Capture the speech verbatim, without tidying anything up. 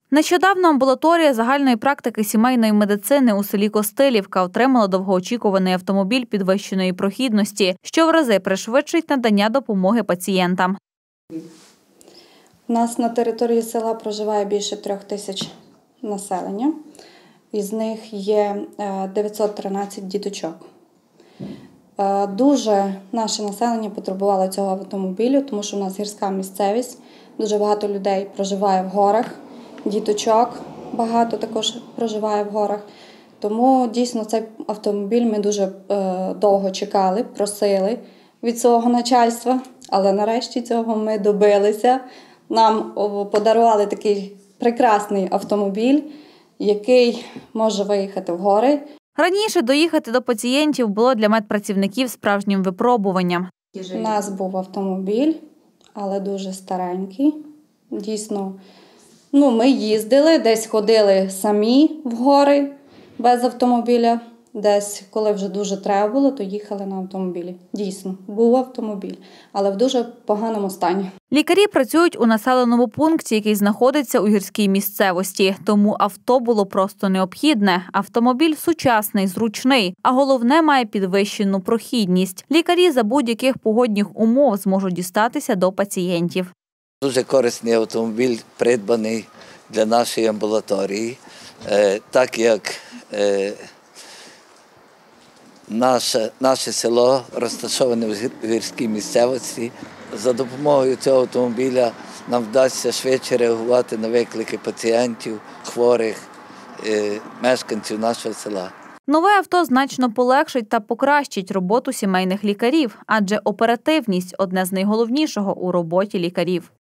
Нещодавно амбулаторія загальної практики сімейної медицини у селі Костилівка отримала довгоочікуваний автомобіль підвищеної прохідності, що в рази пришвидшить надання допомоги пацієнтам. У нас на території села проживає більше трьох тисяч населення. Із них є дев'ятсот тринадцять діточок. Дуже наше населення потребувало цього автомобілю, тому що у нас гірська місцевість, дуже багато людей проживає в горах, діточок багато також проживає в горах. Тому дійсно цей автомобіль ми дуже довго чекали, просили від свого начальства, але нарешті цього ми добилися. Нам подарували такий прекрасний автомобіль, який може виїхати в гори. Раніше доїхати до пацієнтів було для медпрацівників справжнім випробуванням. У нас був автомобіль, але дуже старенький. Дійсно, ну, ми їздили, десь ходили самі в гори без автомобіля. Десь, коли вже дуже треба було, то їхали на автомобілі. Дійсно, був автомобіль, але в дуже поганому стані. Лікарі працюють у населеному пункті, який знаходиться у гірській місцевості. Тому авто було просто необхідне. Автомобіль сучасний, зручний, а головне – має підвищену прохідність. Лікарі за будь-яких погодних умов зможуть дістатися до пацієнтів. Дуже корисний автомобіль, придбаний для нашої амбулаторії, так як Наше, наше село розташоване в гірській місцевості. За допомогою цього автомобіля нам вдасться швидше реагувати на виклики пацієнтів, хворих, мешканців нашого села. Нове авто значно полегшить та покращить роботу сімейних лікарів, адже оперативність – одне з найголовнішого у роботі лікарів.